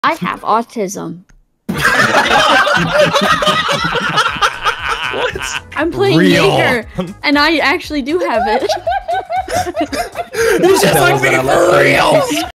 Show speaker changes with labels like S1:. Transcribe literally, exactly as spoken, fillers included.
S1: I have autism.
S2: What?
S1: I'm playing
S3: Real.
S1: Maker, and I actually do have it.
S2: It's just like me for real!